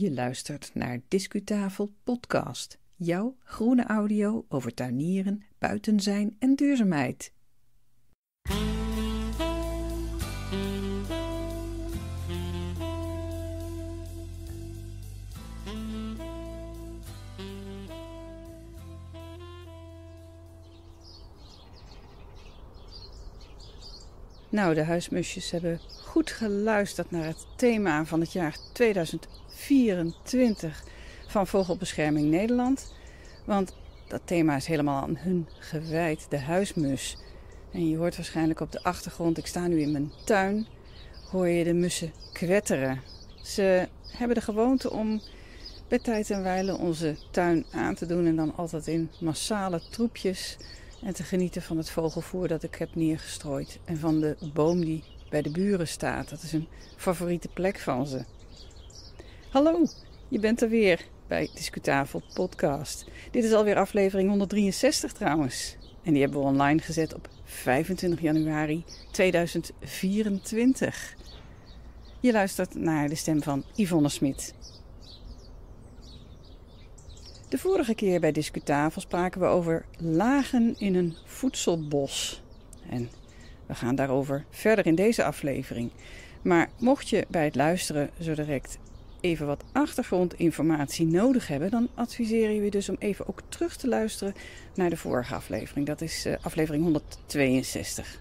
Je luistert naar Discutafel podcast, jouw groene audio over tuinieren, buiten zijn en duurzaamheid. Nou, de huismusjes hebben goed geluisterd naar het thema van het jaar 2024 van Vogelbescherming Nederland. Want dat thema is helemaal aan hun gewijd, de huismus. En je hoort waarschijnlijk op de achtergrond, ik sta nu in mijn tuin, hoor je de mussen kwetteren. Ze hebben de gewoonte om bij tijd en wijle onze tuin aan te doen en dan altijd in massale troepjes. En te genieten van het vogelvoer dat ik heb neergestrooid. En van de boom die bij de buren staat. Dat is een favoriete plek van ze. Hallo, je bent er weer bij Discutafel podcast. Dit is alweer aflevering 163 trouwens. En die hebben we online gezet op 25 januari 2024. Je luistert naar de stem van Yvonne Smit. De vorige keer bij Discutafel spraken we over lagen in een voedselbos. En we gaan daarover verder in deze aflevering. Maar mocht je bij het luisteren zo direct even wat achtergrondinformatie nodig hebben, dan adviseren we je dus om even ook terug te luisteren naar de vorige aflevering. Dat is aflevering 162.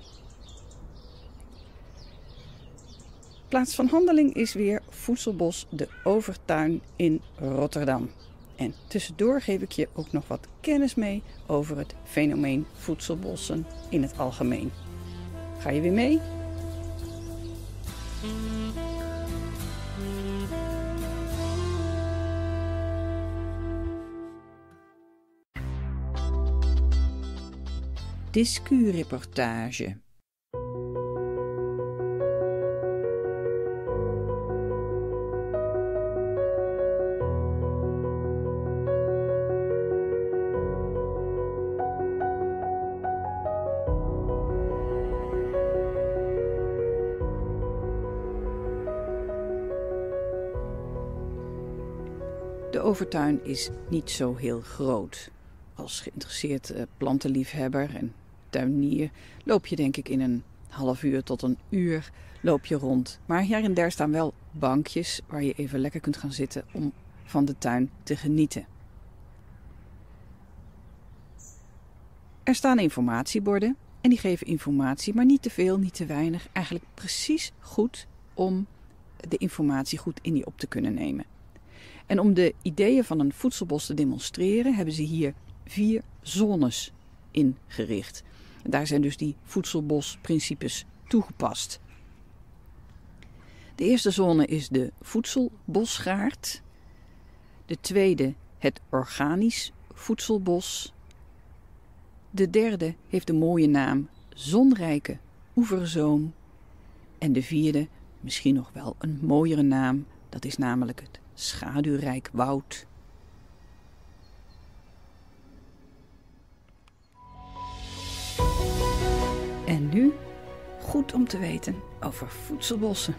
Plaats van handeling is weer Voedselbos de Overtuin in Rotterdam. En tussendoor geef ik je ook nog wat kennis mee over het fenomeen voedselbossen in het algemeen. Ga je weer mee? Discureportage. De overtuin is niet zo heel groot. Als geïnteresseerd plantenliefhebber en tuinier loop je denk ik in een half uur tot een uur loop je rond. Maar hier en daar staan wel bankjes waar je even lekker kunt gaan zitten om van de tuin te genieten. Er staan informatieborden en die geven informatie, maar niet te veel, niet te weinig. Eigenlijk precies goed om de informatie goed in je op te kunnen nemen. En om de ideeën van een voedselbos te demonstreren, hebben ze hier 4 zones ingericht. En daar zijn dus die voedselbosprincipes toegepast. De eerste zone is de voedselbosgaard. De tweede het organisch voedselbos. De derde heeft de mooie naam zonrijke oeverzoom. En de vierde, misschien nog wel een mooiere naam, dat is namelijk het schaduwrijk woud. En nu goed om te weten over voedselbossen.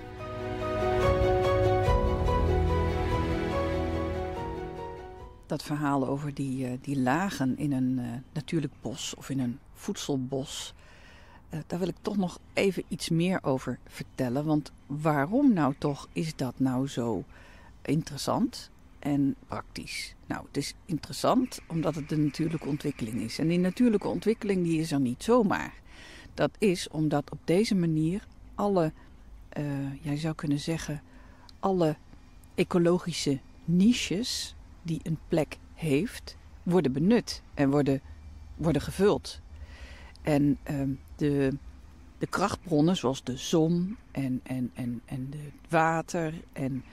Dat verhaal over die lagen in een natuurlijk bos of in een voedselbos, daar wil ik toch nog even iets meer over vertellen. Want waarom nou toch is dat nou zo interessant en praktisch? Nou, het is interessant omdat het de natuurlijke ontwikkeling is. En die natuurlijke ontwikkeling die is er niet zomaar. Dat is omdat op deze manier alle, je zou kunnen zeggen, alle ecologische niches die een plek heeft, worden benut en worden gevuld. En de krachtbronnen zoals de zon en het water en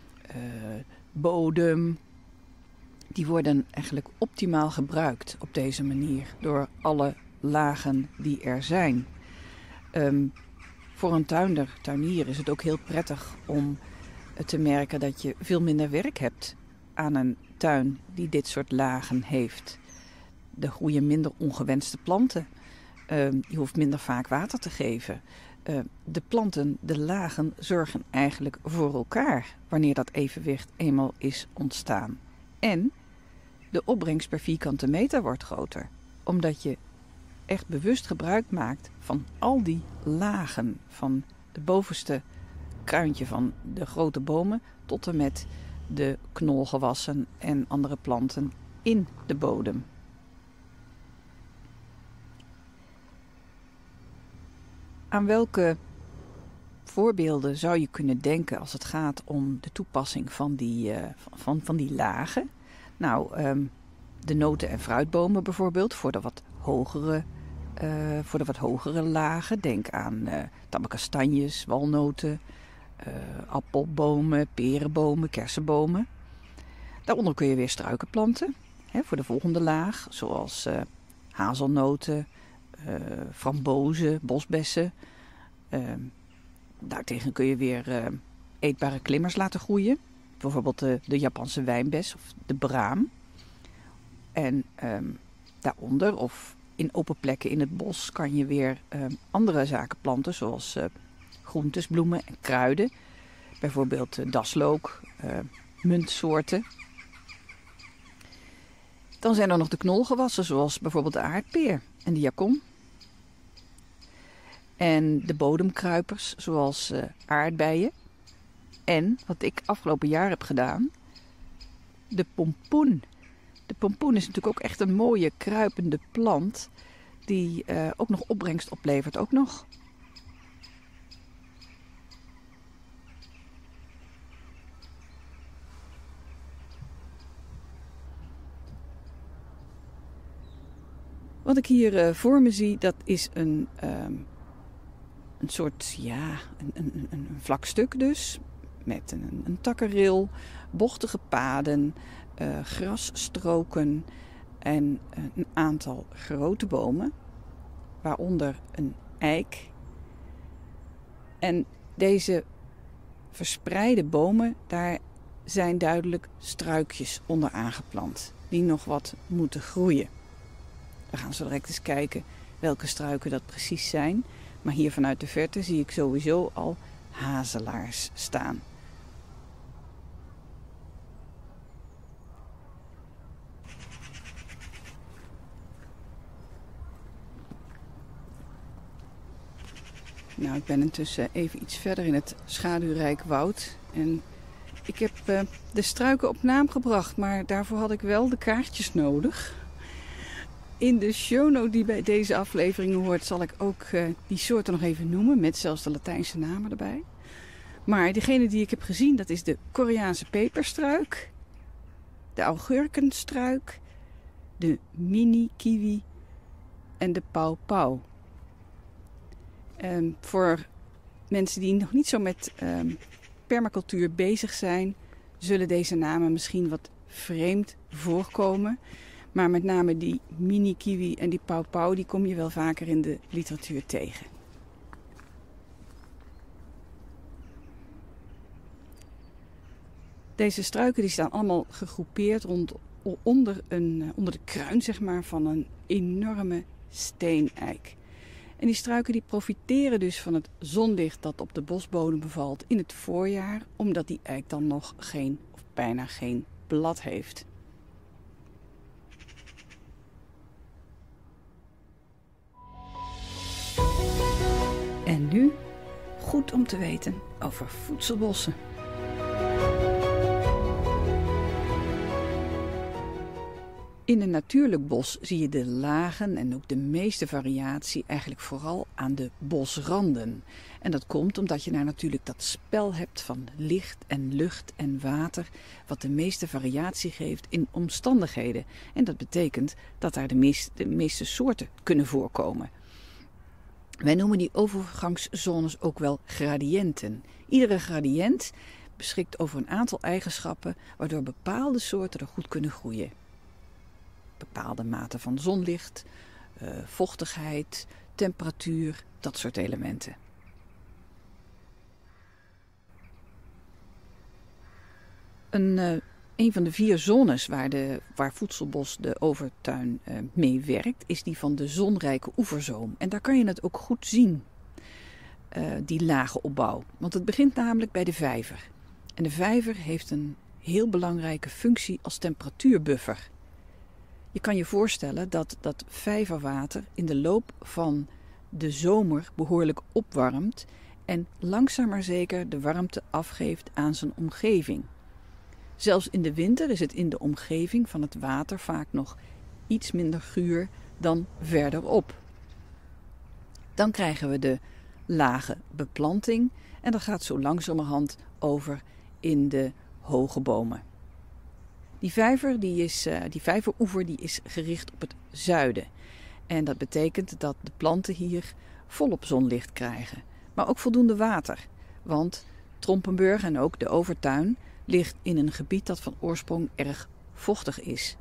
bodem, die worden eigenlijk optimaal gebruikt op deze manier door alle lagen die er zijn. Voor een tuinier is het ook heel prettig om te merken dat je veel minder werk hebt aan een tuin die dit soort lagen heeft. Er groeien minder ongewenste planten. Je hoeft minder vaak water te geven. de planten, de lagen, zorgen eigenlijk voor elkaar wanneer dat evenwicht eenmaal is ontstaan. En de opbrengst per vierkante meter wordt groter, omdat je echt bewust gebruik maakt van al die lagen, van het bovenste kruintje van de grote bomen tot en met de knolgewassen en andere planten in de bodem. Aan welke voorbeelden zou je kunnen denken als het gaat om de toepassing van die lagen? Nou, de noten- en fruitbomen bijvoorbeeld, voor de wat hogere lagen. Denk aan tabakastanjes, walnoten, appelbomen, perenbomen, kersenbomen. Daaronder kun je weer struiken planten, voor de volgende laag, zoals hazelnoten, frambozen, bosbessen. Daartegen kun je weer eetbare klimmers laten groeien. Bijvoorbeeld de Japanse wijnbes of de braam. En daaronder of in open plekken in het bos kan je weer andere zaken planten, zoals groentes, bloemen en kruiden. Bijvoorbeeld daslook, muntsoorten. Dan zijn er nog de knolgewassen, zoals bijvoorbeeld de aardpeer en de jakon. En de bodemkruipers, zoals aardbeien. En, wat ik afgelopen jaar heb gedaan, de pompoen. De pompoen is natuurlijk ook echt een mooie kruipende plant die ook nog opbrengst oplevert. Ook nog. Wat ik hier voor me zie, dat is een soort, een vlak stuk dus. Met een takkenrail, bochtige paden, grasstroken en een aantal grote bomen. Waaronder een eik. En deze verspreide bomen, daar zijn duidelijk struikjes onder aangeplant. Die nog wat moeten groeien. We gaan zo direct eens kijken welke struiken dat precies zijn. Maar hier vanuit de verte zie ik sowieso al hazelaars staan. Nou, ik ben intussen even iets verder in het schaduwrijk woud. En ik heb de struiken op naam gebracht, maar daarvoor had ik wel de kaartjes nodig. In de shownote die bij deze aflevering hoort, zal ik ook die soorten nog even noemen, met zelfs de Latijnse namen erbij. Maar degene die ik heb gezien, dat is de Koreaanse peperstruik, de augurkenstruik, de mini-kiwi en de pauwpauw. Voor mensen die nog niet zo met permacultuur bezig zijn, zullen deze namen misschien wat vreemd voorkomen. Maar met name die mini-kiwi en die pauwpauw, die kom je wel vaker in de literatuur tegen. Deze struiken die staan allemaal gegroepeerd onder de kruin, zeg maar, van een enorme steeneik. En die struiken die profiteren dus van het zonlicht dat op de bosbodem bevalt in het voorjaar, omdat die eik dan nog geen of bijna geen blad heeft. En nu goed om te weten over voedselbossen. In een natuurlijk bos zie je de lagen en ook de meeste variatie eigenlijk vooral aan de bosranden. En dat komt omdat je daar natuurlijk dat spel hebt van licht en lucht en water, wat de meeste variatie geeft in omstandigheden. En dat betekent dat daar de meeste soorten kunnen voorkomen. Wij noemen die overgangszones ook wel gradiënten. Iedere gradiënt beschikt over een aantal eigenschappen waardoor bepaalde soorten er goed kunnen groeien. Bepaalde mate van zonlicht, vochtigheid, temperatuur, dat soort elementen. Een van de 4 zones waar Voedselbos de overtuin mee werkt, is die van de zonrijke oeverzoom. En daar kan je het ook goed zien. die lagenopbouw. Want het begint namelijk bij de vijver. En de vijver heeft een heel belangrijke functie als temperatuurbuffer. Je kan je voorstellen dat dat vijverwater in de loop van de zomer behoorlijk opwarmt en langzaam maar zeker de warmte afgeeft aan zijn omgeving. Zelfs in de winter is het in de omgeving van het water vaak nog iets minder guur dan verderop. Dan krijgen we de lage beplanting en dat gaat zo langzamerhand over in de hoge bomen. Die vijveroever is gericht op het zuiden. En dat betekent dat de planten hier volop zonlicht krijgen. Maar ook voldoende water. Want Trompenburg en ook de Overtuin ligt in een gebied dat van oorsprong erg vochtig is.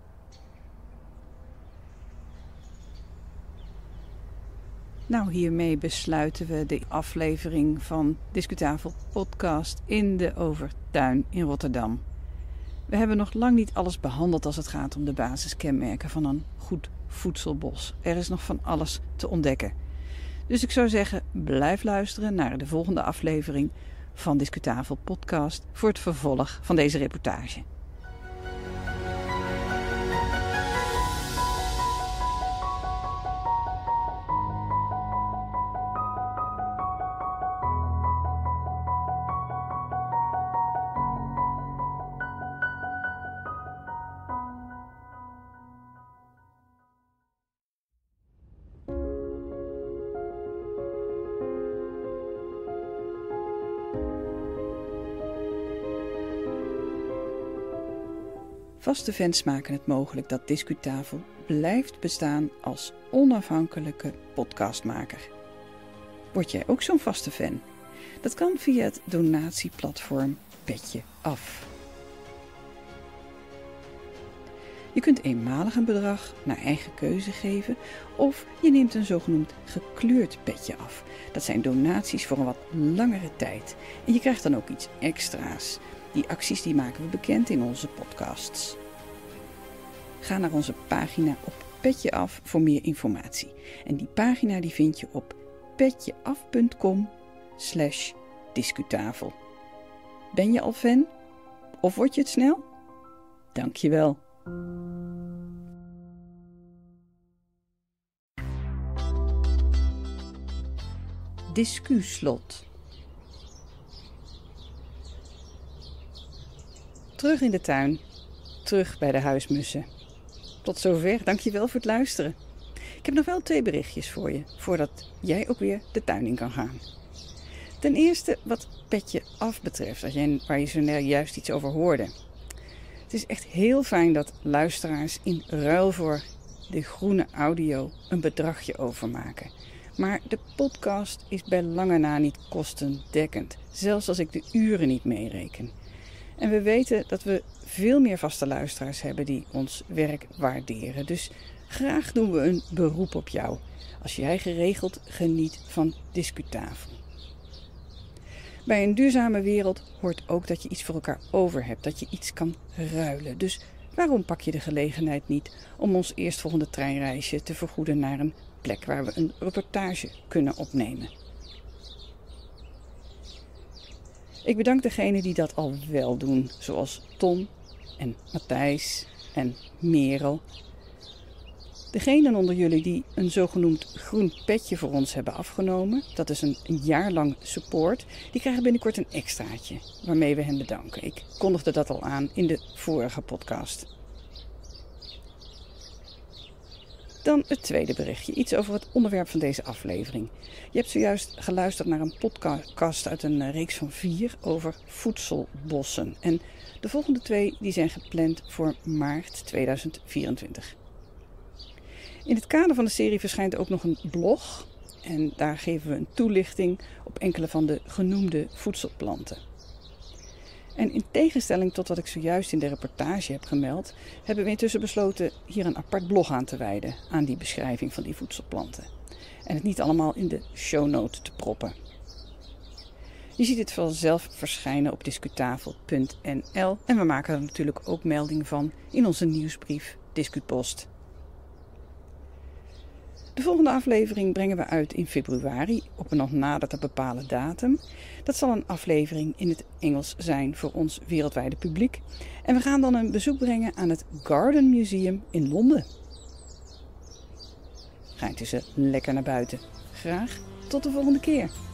Nou, hiermee besluiten we de aflevering van Discutafel podcast in de Overtuin in Rotterdam. We hebben nog lang niet alles behandeld als het gaat om de basiskenmerken van een goed voedselbos. Er is nog van alles te ontdekken. Dus ik zou zeggen, blijf luisteren naar de volgende aflevering van Discutafel podcast voor het vervolg van deze reportage. Vaste fans maken het mogelijk dat Discutafel blijft bestaan als onafhankelijke podcastmaker. Word jij ook zo'n vaste fan? Dat kan via het donatieplatform Petje Af. Je kunt eenmalig een bedrag naar eigen keuze geven of je neemt een zogenoemd gekleurd petje af. Dat zijn donaties voor een wat langere tijd en je krijgt dan ook iets extra's. Die acties die maken we bekend in onze podcasts. Ga naar onze pagina op Petje Af voor meer informatie. En die pagina die vind je op petjeaf.com/discutafel. Ben je al fan? Of word je het snel? Dank je wel. Discuslot. Terug in de tuin, terug bij de huismussen. Tot zover, dankjewel voor het luisteren. Ik heb nog wel 2 berichtjes voor je, voordat jij ook weer de tuin in kan gaan. Ten eerste wat Petje Af betreft, waar je zo net juist iets over hoorde. Het is echt heel fijn dat luisteraars in ruil voor de groene audio een bedragje overmaken. Maar de podcast is bij lange na niet kostendekkend, zelfs als ik de uren niet meereken. En we weten dat we veel meer vaste luisteraars hebben die ons werk waarderen. Dus graag doen we een beroep op jou, als jij geregeld geniet van Discutafel. Bij een duurzame wereld hoort ook dat je iets voor elkaar over hebt, dat je iets kan ruilen. Dus waarom pak je de gelegenheid niet om ons eerstvolgende treinreisje te vergoeden naar een plek waar we een reportage kunnen opnemen? Ik bedank degenen die dat al wel doen, zoals Tom en Matthijs en Merel. Degenen onder jullie die een zogenoemd groen petje voor ons hebben afgenomen, dat is een jaar lang support, die krijgen binnenkort een extraatje waarmee we hen bedanken. Ik kondigde dat al aan in de vorige podcast. Dan het tweede berichtje, iets over het onderwerp van deze aflevering. Je hebt zojuist geluisterd naar een podcast uit een reeks van 4 over voedselbossen. En de volgende 2 die zijn gepland voor maart 2024. In het kader van de serie verschijnt ook nog een blog. En daar geven we een toelichting op enkele van de genoemde voedselplanten. En in tegenstelling tot wat ik zojuist in de reportage heb gemeld, hebben we intussen besloten hier een apart blog aan te wijden aan die beschrijving van die voedselplanten. En het niet allemaal in de shownote te proppen. Je ziet het vanzelf verschijnen op discutafel.nl en we maken er natuurlijk ook melding van in onze nieuwsbrief Discupost. De volgende aflevering brengen we uit in februari op een nog nader te bepalen datum. Dat zal een aflevering in het Engels zijn voor ons wereldwijde publiek. En we gaan dan een bezoek brengen aan het Garden Museum in Londen. Ga intussen lekker naar buiten. Graag tot de volgende keer.